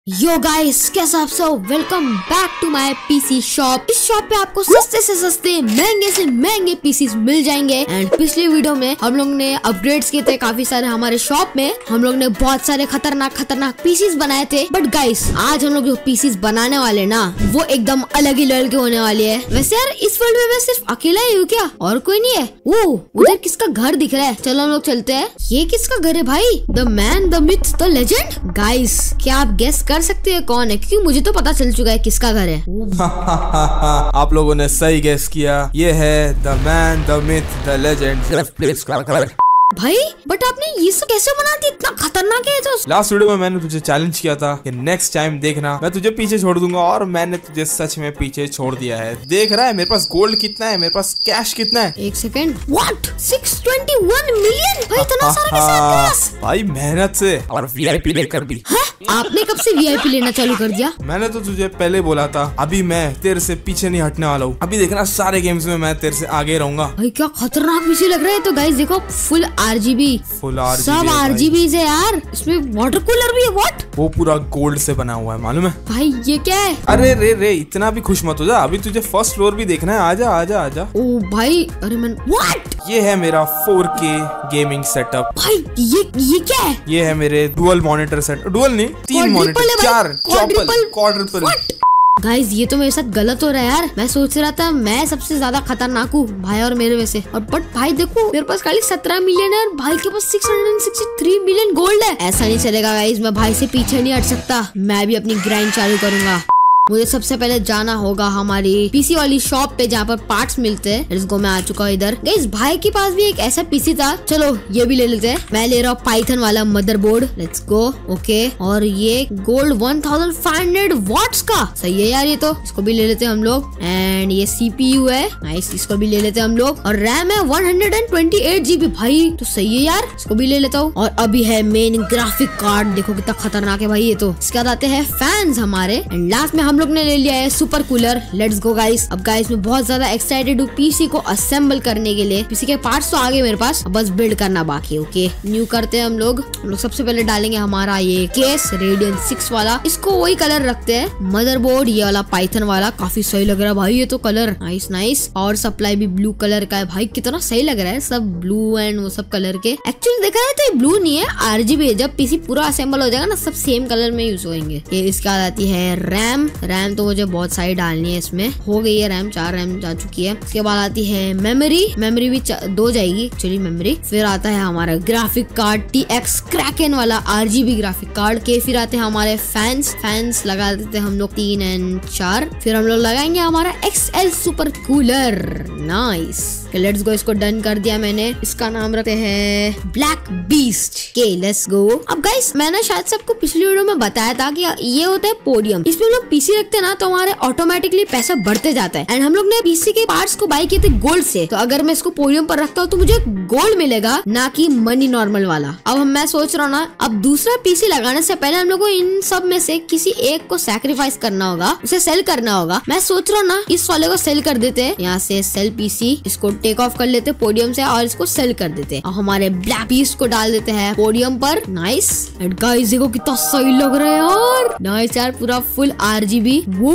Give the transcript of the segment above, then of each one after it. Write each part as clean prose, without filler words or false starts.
Yo guys, कैसा आप सब? Welcome back to my PC shop. इस शॉप पे आपको सस्ते से सस्ते, महंगे से महंगे पीसीज मिल जाएंगे। एंड पिछले वीडियो में हम लोग ने अपग्रेड्स किए थे काफी सारे हमारे शॉप में। हम लोग ने बहुत सारे खतरनाक पीसीज बनाए थे। बट गाइस, आज हम लोग जो पीसीज बनाने वाले ना, वो एकदम अलग ही लेवल के होने वाले है। वैसे यार, इस वर्ल्ड में मैं सिर्फ अकेला ही हूँ क्या? और कोई नहीं है? वो उधर किसका घर दिख रहा है? चलो हम लोग चलते हैं। ये किसका घर है भाई? The man, the myth, the legend. Guys, क्या आप गेस कर सकते हैं कौन है? क्योंकि मुझे तो पता चल चुका है किसका घर है। आप लोगों ने सही गेस किया। ये है the man, the myth, the legend. भाई, बट आपने ये सब कैसे बना दी? इतना खतरनाक है तो। लास्ट वीडियो में मैंने तुझे चैलेंज किया था कि नेक्स्ट टाइम देखना मैं तुझे पीछे छोड़ दूंगा, और मैंने तुझे सच में पीछे छोड़ दिया है। देख रहा है मेरे पास गोल्ड कितना है, मेरे पास कैश कितना है? एक सेकंड, व्हाट? 621 मिलियन? भाई इतना सारा कैसे आपके पास? भाई मेहनत से, और वीआईपी लेकर भी। आपने कब से वीआईपी लेना चालू कर दिया? मैंने तो तुझे पहले बोला था। अभी मैं तेरे से पीछे नहीं हटने वाला हूँ। अभी देखना, सारे गेम्स में मैं तेरे से आगे रहूंगा। भाई क्या खतरनाक पीसी लग रहा है। तो गाइस देखो, फुल आरजीबी, सब आरजीबी है यार। इसमें वाटर कूलर भी है। व्हाट? वो पूरा गोल्ड से बना हुआ है, मालूम है? भाई ये क्या है? अरे रे इतना भी खुश मत हो जा। अभी तुझे फर्स्ट फ्लोर भी देखना है। आजा आजा आजा। ओ भाई, अरे मैं व्हाट? ये है मेरा 4K गेमिंग सेटअप। भाई ये क्या है? ये है मेरे डुअल मॉनिटर सेट। डुअल नहीं, 3 मॉनिटर, 4 क्वाड्रुपल। गाइस, ये तो मेरे साथ गलत हो रहा है यार। मैं सोच रहा था मैं सबसे ज्यादा खतरनाक हूँ भाई, और मेरे वैसे। और बट भाई देखो, मेरे पास खाली 17 मिलियन है और भाई के पास 663 मिलियन गोल्ड है। ऐसा नहीं चलेगा गाइस, मैं भाई से पीछे नहीं हट सकता। मैं भी अपनी ग्राइंड चालू करूंगा। मुझे सबसे पहले जाना होगा हमारी पीसी वाली शॉप पे, जहाँ पर पार्ट्स मिलते हैं। लेट्स गो, मैं आ चुका हूँ इधर। गाइस, भाई के पास भी एक ऐसा पीसी था। चलो ये भी ले लेते हैं। मैं ले रहा हूँ पाइथन वाला मदरबोर्ड। Let's go. ओके, और ये गोल्ड 1500 वॉट्स का सही है यार। ये तो इसको भी ले लेते हैं हम लोग। एंड ये CPU है, नाइस, इसको भी ले लेते हैं हम लोग। और रैम है 128 GB। भाई तो सही है यार, इसको भी ले लेता हूँ। और अभी है मेन ग्राफिक कार्ड। देखो कितना खतरनाक है भाई ये तो। इसके बाद आते हैं फैंस हमारे। एंड लास्ट में हम लोग ने ले लिया है super cooler. Let's go guys. अब गाइस, मैं बहुत ज्यादा एक्साइटेड हूँ पीसी को असेंबल करने के लिए। पीसी के पार्ट्स तो आ गए मेरे पास, अब बस बिल्ड करना बाकी है। ओके, न्यू करते हैं हम लोग। सबसे पहले डालेंगे हमारा ये केस रेडियन 6 वाला। इसको वही कलर रखते हैं। मदरबोर्ड ये वाला पाइथन वाला, काफी सही लग रहा है भाई ये तो colour. Nice nice. Power supply भी ब्लू कलर का है। भाई कितना सही लग रहा है, सब ब्लू एंड वो सब कलर के। एक्चुअली देखा है तो ये ब्लू नहीं है, RGB है। जब पीसी पूरा असेंबल हो जाएगा ना, सब सेम कलर में यूज होंगे। ये इसके बाद आती है रैम तो मुझे बहुत सारी डालनी है। इसमें हो गई है रैम, 4 रैम जा चुकी है। उसके बाद आती है मेमोरी भी 2 जाएगी एक्चुअली मेमोरी। फिर आता है हमारा ग्राफिक कार्ड TX क्रैकन वाला RGB ग्राफिक कार्ड के। फिर आते हैं हमारे फैंस लगा देते हैं हम लोग 3 और 4। फिर हम लोग लगाएंगे हमारा XL super cooler. Nice, let's go. इसको डन कर दिया मैंने। इसका नाम रखते हैं ब्लैक बीस्ट के। Let's go. अब गाइस, मैंने शायद से आपको पिछली वीडियो में बताया था कि ये होता है पोडियम। इसमें हम लोग पीसी रखते हैं ना, तो हमारे ऑटोमेटिकली पैसा बढ़ते जाता है। एंड हम लोग ने पीसी के पार्ट्स को बाय किए थे गोल्ड से। तो अगर मैं इसको पोडियम पर रखता हूँ तो मुझे गोल्ड मिलेगा, ना कि मनी नॉर्मल वाला। अब मैं सोच रहा हूँ ना, अब दूसरा पीसी लगाने से पहले हम लोग को इन सब में से किसी एक को सैक्रिफाइस करना होगा, उसे सेल करना होगा। मैं सोच रहा हूँ ना, इस वाले को सेल कर देते हैं। यहाँ से सेल पीसी, इसको टेक ऑफ कर लेते पोडियम से और इसको सेल कर देते हैं। और हमारे ब्लैक पीस को डाल देते हैं पोडियम पर। नाइस। एंड गाइस देखो कितना सही लग रहा है यार। नाइस यार, पूरा फुल RGB।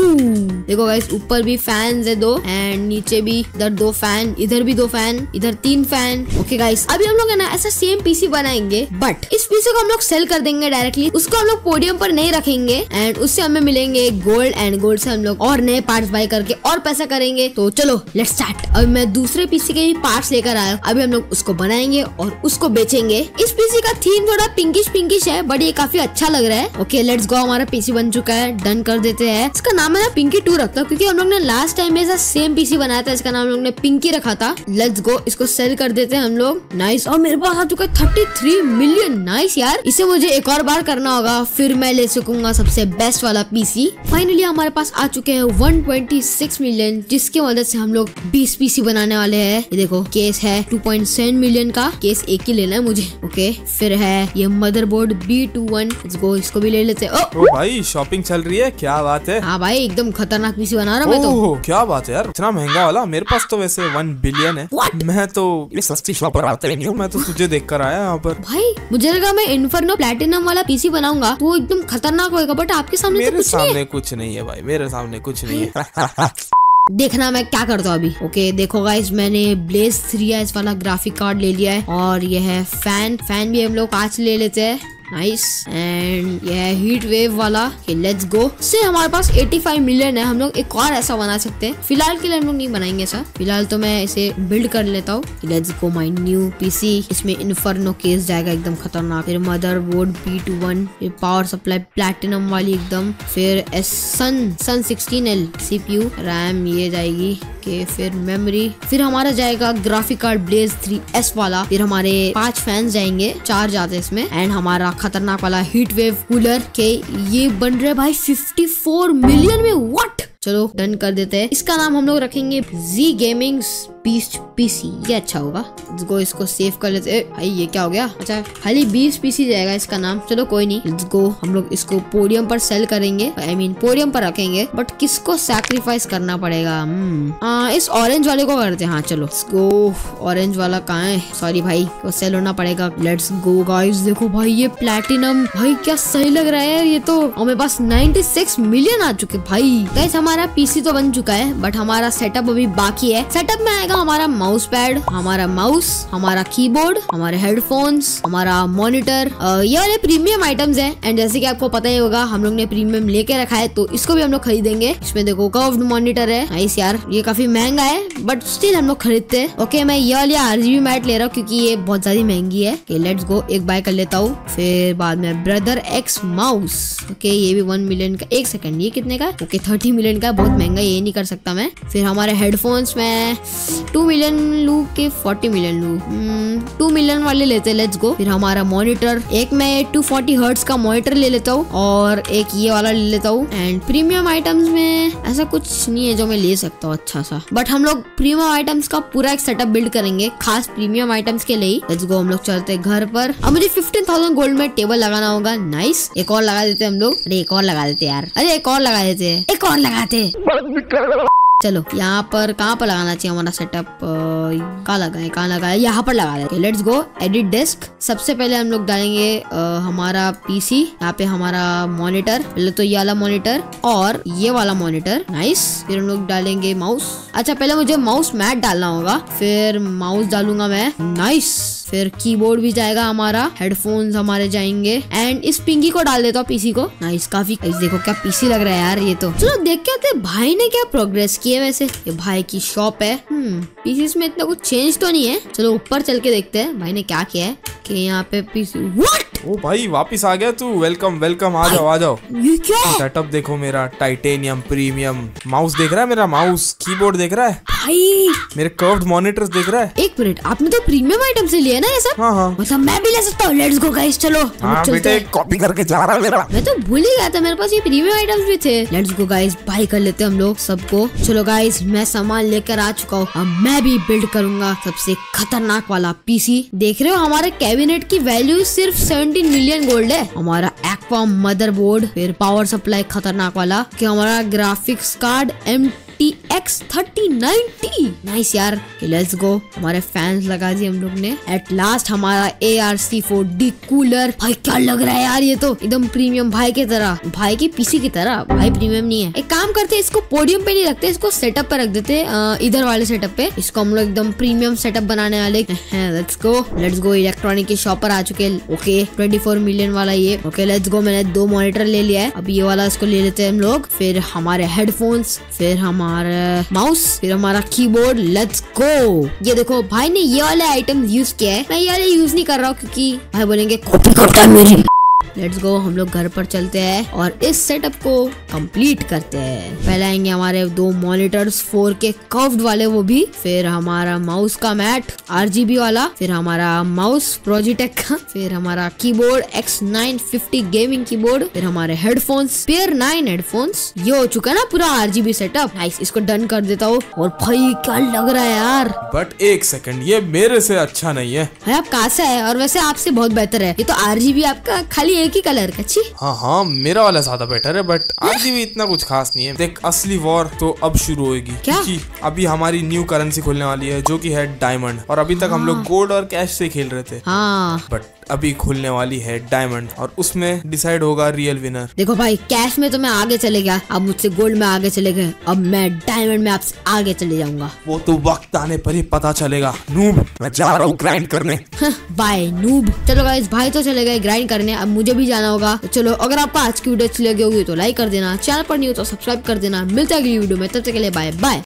देखो गाइस, ऊपर भी फैंस है 2, एंड नीचे भी इधर 2 फैन, इधर भी 2 फैन, इधर 3 फैन। ओके गाइस, अभी हम लोग है ना ऐसा सेम पीसी बनाएंगे, बट इस पीसी को हम लोग सेल कर देंगे डायरेक्टली। उसको हम लोग पोडियम पर नहीं रखेंगे। एंड उससे हमें मिलेंगे गोल्ड, एंड गोल्ड से हम लोग और नए पार्ट्स बाय करके और पैसा करेंगे। तो चलो लेट्स स्टार्ट। अभी मैं दूसरे पीसी के पार्ट्स लेकर आया। अभी हम लोग उसको बनाएंगे और उसको बेचेंगे। इस पीसी का थीम थोड़ा पिंकिश है, बट ये काफी अच्छा लग रहा है। Okay let's go. हमारा पीसी बन चुका है, डन कर देते हैं। इसका नाम है ना पिंकी 2 रखता हूँ, क्योंकि हम लोग ने लास्ट टाइम में सेम पीसी बनाया था। इसका नाम हम लोग ने पिंकी रखा था। लेट्स गो, इसको सेल कर देते हैं हम लोग। नाइस। और मेरे पास आ चुका है 33 मिलियन। नाइस यार, इसे मुझे एक और बार करना होगा, फिर मैं ले सकूंगा सबसे बेस्ट वाला पीसी। फाइनली हमारे पास आ चुके हैं 126 मिलियन, जिसकी मदद से हम लोग 20 पीसी बनाने वाले हैं। ये देखो, केस है 2.7 मिलियन का। केस एक ही लेना है मुझे। ओके, फिर है ये मदरबोर्ड B21। लेट्स गो, इसको भी ले लेते हैं। ओ भाई, शॉपिंग चल रही है, क्या बात सकते हैं। हाँ भाई एकदम खतरनाक पीसी बना रहा मैं तो। ओह क्या बात है यार, इतना महंगा वाला। मेरे पास तो वैसे 1 बिलियन है। मैं तो सस्ती शॉप पर आता नहीं हूँ, मैं तो तुझे देख कर आया यहाँ पर। भाई मुझे लगा मैं इन्फर्नो प्लैटिनम वाला पीसी बनाऊंगा तो वो एकदम खतरनाक होगा, बट आपके सामने मेरे तो कुछ नहीं है। कुछ नहीं है भाई, मेरे सामने कुछ नहीं है। देखना मैं क्या करता हूँ अभी। ओके देखो गाइस, मैंने ब्लेज 3 वाला ग्राफिक कार्ड ले लिया है और ये है फैन भी हम लोग आज ले लेते हैं। नाइस। एंड ये है हीट वेव वाला। Let's go. से हमारे पास 85 मिलियन है, हम लोग एक और ऐसा बना सकते हैं। फिलहाल के लिए हम लोग नहीं बनाएंगे ऐसा, फिलहाल तो मैं इसे बिल्ड कर लेता हूँ। Let's go my new PC. इसमें इन्फर्नो केस जाएगा एकदम खतरनाक, फिर मदरबोर्ड B21, फिर पावर सप्लाई प्लैटिनम वाली एकदम, फिर सन 16L CPU, रैम ये जाएगी के, फिर मेमोरी, फिर हमारा जाएगा ग्राफिक कार्ड ब्लेज 3S वाला, फिर हमारे 5 फैंस जाएंगे, 4 जाते हैं इसमें, एंड हमारा खतरनाक वाला हीट वेव कूलर के ये बन रहे भाई 54 मिलियन में। व्हाट, चलो डन कर देते हैं। इसका नाम हम लोग रखेंगे Z Gaming बीस्ट पीसी, ये अच्छा होगा। लेट्स गो, इसको सेव कर लेते हैं। भाई ये क्या हो गया, अच्छा खाली 20 पीसी जाएगा इसका नाम, चलो कोई नहीं। लेट्स गो, हम लोग इसको पोडियम पर सेल करेंगे, आई मीन पोडियम पर रखेंगे, बट किसको सैक्रिफाइस करना पड़ेगा? इस ऑरेंज वाले को करते हैं। हाँ चलो लेट्स गो, ऑरेंज वाला कहाँ है? सॉरी भाई, वो सेल होना पड़ेगा। लेट्स गो गाइस, देखो भाई ये प्लैटिनम, भाई क्या सही लग रहा है यार ये तो। और मेरे पास 96 मिलियन आ चुके भाई। गाइस हमारा पीसी तो बन चुका है, बट हमारा सेटअप अभी बाकी है। सेटअप में आएगा हमारा माउस पैड, हमारा माउस, हमारा कीबोर्ड, हमारे हेडफोन्स, हमारा मॉनिटर, ये वाले प्रीमियम आइटम्स हैं। एंड जैसे कि आपको पता ही होगा हम लोग ने प्रीमियम लेके रखा है, तो इसको भी हम लोग खरीदेंगे। इसमें देखो कर्व्ड मॉनिटर है, नाइस यार, ये काफी महंगा है बट स्टिल हम लोग खरीदते हैं। ओके मैं ये वाली RGB मैट ले रहा हूँ क्योंकि ये बहुत ज्यादा महंगी है। लेट्स गो, एक बाय कर लेता हूँ। फिर बाद में ब्रदर X माउस, ओके ये भी 1 मिलियन का। एक सेकंड, ये कितने का? ओके 30 मिलियन का, बहुत महंगा, ये नहीं कर सकता मैं। फिर हमारे हेडफोन्स में 2 मिलियन लू के 40 मिलियन लू, 2 मिलियन वाले लेते हैं। Let's go. फिर हमारा मॉनिटर, एक मैं 240 हर्ट्ज का मॉनिटर ले लेता हूँ और एक ये वाला ले लेता हूँ। एंड प्रीमियम आइटम्स में ऐसा कुछ नहीं है जो मैं ले सकता हूँ अच्छा सा, बट हम लोग प्रीमियम आइटम्स का पूरा एक सेटअप बिल्ड करेंगे खास प्रीमियम आइटम्स के लिए। लेट्स गो, हम लोग चलते हैं घर पर। अब मुझे 15,000 गोल्ड में टेबल लगाना होगा। नाइस, एक और लगा देते हैं हम लोग। अरे एक और लगा देते यार, अरे एक और लगा देते, एक और लगाते। चलो यहाँ पर कहाँ पर लगाना चाहिए हमारा सेटअप? कहाँ लगा है? यहाँ पर लगा देते। Let's go, edit desk. सबसे पहले हम लोग डालेंगे हमारा पीसी, यहाँ पे हमारा मॉनिटर, पहले तो ये वाला मॉनिटर और ये वाला मॉनिटर। नाइस। फिर हम लोग डालेंगे माउस। अच्छा पहले मुझे माउस मैट डालना होगा, फिर माउस डालूंगा मैं। नाइस। फिर कीबोर्ड भी जाएगा हमारा, हेडफोन्स हमारे जाएंगे, एंड इस पिंकी को डाल देता हूँ पीसी को। नाइस, काफी देखो क्या पीसी लग रहा है यार ये तो। चलो देख के आते भाई ने क्या प्रोग्रेस की है। वैसे ये भाई की शॉप है। पीसीस में इतना कुछ चेंज तो नहीं है। चलो ऊपर चल के देखते हैं भाई ने क्या किया है। कि यहाँ पे पीसी, व्हाट? ओ भाई वापिस आ गया तू, वेलकम वेलकम, आ जाओ आ जाओ। ये क्या? सेटअप देखो मेरा, टाइटेनियम प्रीमियम माउस देख रहा है, मेरा माउस, कीबोर्ड देख रहा है भाई, मेरे कर्व्ड मॉनिटर्स देख रहा है। एक मिनट, आपने तो प्रीमियम आइटम से लिया ना ये सब? हाँ। मतलब मैं भी ले सकता हूँ? लेट्स गो गाइस, चलो बेटे कॉपी करके जा रहा है मेरा। मैं तो भूल ही गया था मेरे पास ये प्रीमियम आइटम्स भी थे। लेट्स गो गाइस, बाय कर लेते हैं हम लोग सबको। चलो गाइस, मैं सामान लेकर आ चुका हूँ, अब मैं भी बिल्ड करूंगा सबसे खतरनाक वाला पीसी। देख रहे हो हमारे कैबिनेट की वैल्यू सिर्फ 17 मिलियन गोल्ड है। हमारा एक्वा मदरबोर्ड, फिर पावर सप्लाई खतरनाक वाला, कि हमारा ग्राफिक्स कार्ड MTX 3090। नाइस यार, लेट्स गो। हमारे फैंस लगा दिए हम लोग ने। एट लास्ट हमारा ARC4D कूलर। भाई क्या लग रहा है यार ये तो, एकदम प्रीमियम भाई की तरह, भाई की पीसी की तरह। भाई प्रीमियम नहीं है। एक काम करते, इसको पोडियम पे नहीं रखते, इसको सेटअप पे रख देते, इधर वाले सेटअप पे। इसको हम लोग एकदम प्रीमियम सेटअप बनाने वाले। लेट्स गो, इलेक्ट्रॉनिक की शॉप पर आ चुके। ओके 24 मिलियन वाला ये। ओके लेट्स गो, मैंने 2 मॉनिटर ले लिया है, अब ये वाला इसको ले लेते हैं हम लोग। फिर हमारे हेडफोन्स, फिर हमारा माउस, फिर हमारा कीबोर्ड। Let's go. ये देखो भाई ने ये वाले आइटम यूज किया है, मैं ये वाले यूज नहीं कर रहा हूँ क्योंकि भाई बोलेंगे कॉपी करता है मेरी। लेट्स गो, हम लोग घर पर चलते हैं और इस सेटअप को कंप्लीट करते हैं। पहले आएंगे हमारे 2 मॉनिटर्स 4K कर्व्ड वाले, वो भी। फिर हमारा माउस का मैट RGB वाला, फिर हमारा माउस प्रोजिटेक का, फिर हमारा कीबोर्ड X950 गेमिंग कीबोर्ड, फिर हमारे हेडफोन्स पेयर 9 हेडफोन्स। ये हो चुका है ना पूरा RGB सेटअप। नाइस, इसको डन कर देता हूँ। और भाई क्या लग रहा है यार। बट एक सेकंड, ये मेरे से अच्छा नहीं है। आप कहाँ से है? और वैसे आपसे बहुत बेहतर है। ये तो RGB आपका खाली एक ही कलर का। छी। हाँ मेरा वाला ज्यादा बेटर है, बट आरजीबी इतना कुछ खास नहीं है। देख असली वॉर तो अब शुरू होगी, क्या? क्योंकि अभी हमारी न्यू करेंसी खुलने वाली है जो कि है डायमंड। और अभी तक हम लोग गोल्ड और कैश से खेल रहे थे, बट अभी खुलने वाली है डायमंड और उसमें डिसाइड होगा रियल विनर। देखो भाई, कैश में तो मैं आगे चले गया, अब मुझसे गोल्ड में आगे चले गए, अब मैं डायमंड में आपसे आगे चले जाऊंगा। वो तो वक्त आने पर ही पता चलेगा। नूब, मैं जा रहा हूँ ग्राइंड करने। Bye noob. चलो गाइस, भाई तो चले गए ग्राइंड करने, अब मुझे भी जाना होगा। तो चलो, अगर आपको आज की वीडियो अच्छी लगी होगी तो लाइक कर देना, चैनल पर नहीं हो तो सब्सक्राइब कर देना। मिलते हैं अगली वीडियो में, तब तक के लिए बाय बाय।